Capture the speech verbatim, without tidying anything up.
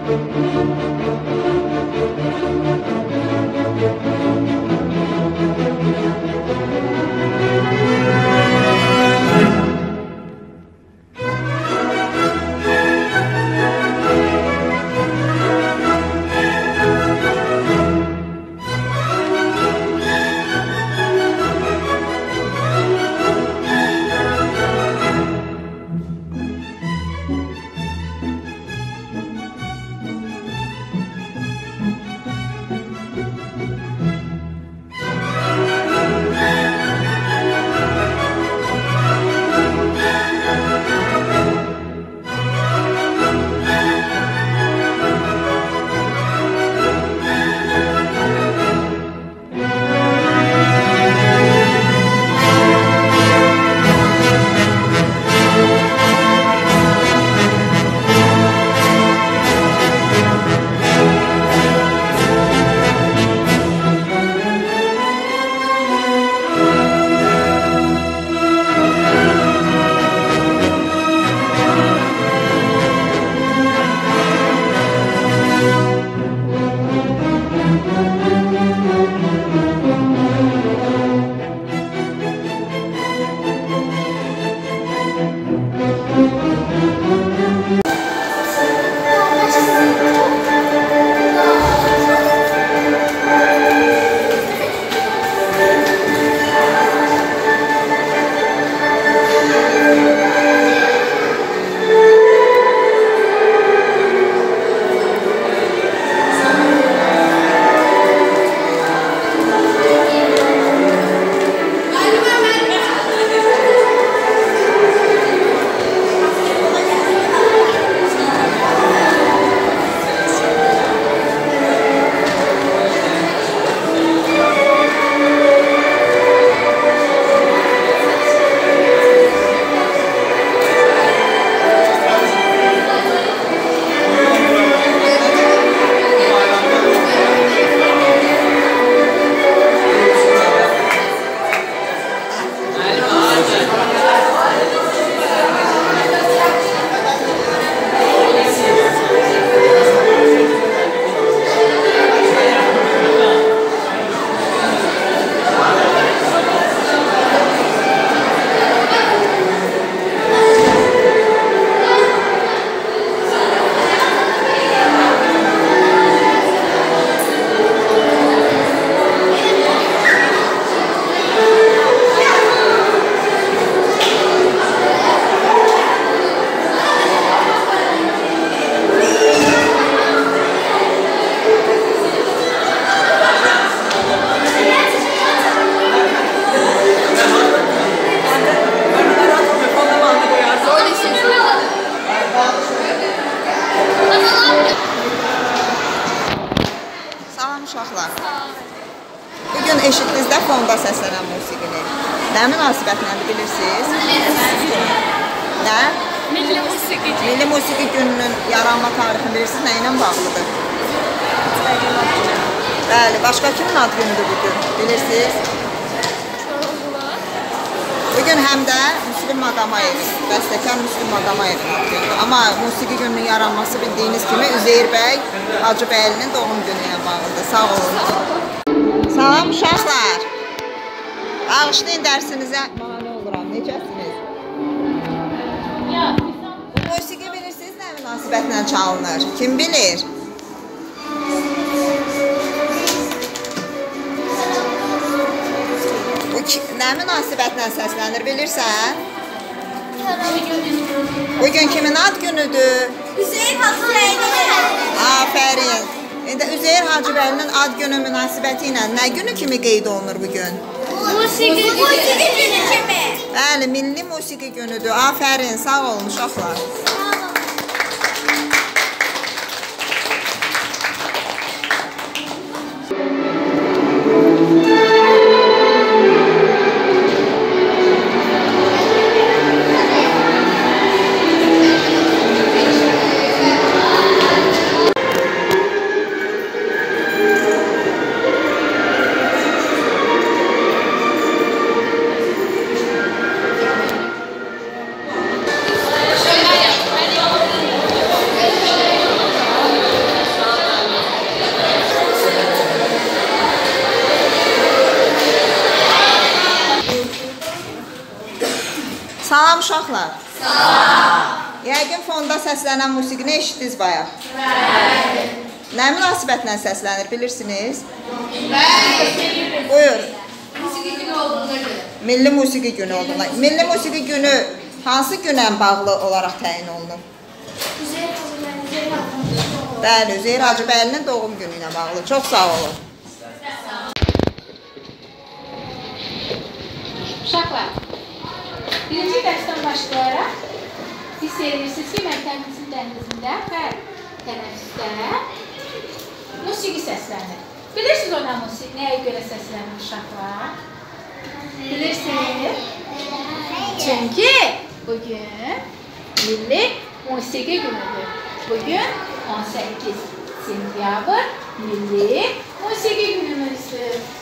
uşaqlar. Bugün eşitdinizdə fonda səslənən musiqini. Nə münasibətlərini bilirsiniz? Nə? Milli musiqi. Milli musiqi gününün yaranma tarixini bilirsiniz, nə ilə bağlıdır? Bəli, başqa kimin ad günüdür bugün? Bilirsiniz? Bugün həm də Müslüm Maqamayevin, bəstəkar Müslüm Maqamayevin ad günüdür. Amma musiqi gününün yaranması bildiyiniz kimi Üzeyir bəy Hacıbəylinin doğum günü ilə bağlıdır. Sağ olun. Salam uşaqlar. Bağışlayın dərsinizə mane oluram. Necəsiniz? Bu musiqi bilirsiniz nə münasibətlə çalınır? Kim bilir? Nə münasibətlə səslənir, bilirsən? Bugün kimin ad günüdür? Üzeyir Hacıbəylinin. Afərin. İndi Üzeyir Hacıbəylinin ad günü münasibəti ilə nə günü kimi qeyd olunur bugün? Musiqi günü kimi. Bəli, milli musiqi günüdür. Afərin, sağ olun uşaqlar. uşaqlar? Sağ. Yəqin fonda səslənən musiqini eşitdiniz bayaq. Bəli. Nə münasibətlə səslənir, bilirsiniz? Bəli. Buyur. Musiqi günü olduğuna görə. Milli musiqi günü olduğuna. Milli musiqi günü hansı günə bağlı olaraq təyin olunur? Bəli, Üzeyir Hacıbəylinin doğum günü ilə bağlı. Çox sağ olun. Uşaqlar, birinci dərsdən başlayaraq siz seyirsiniz ki, məktəbimizin dəhlizində hər tənəffüsdə musiqi səslənir. Bilirsiniz ona musiqi nəyə görə səslənir uşaqlar? Bilirsiniz? Çünki bugün milli musiqi günüdür. Bugün on səkkiz sentyabr milli musiqi günümüzdür.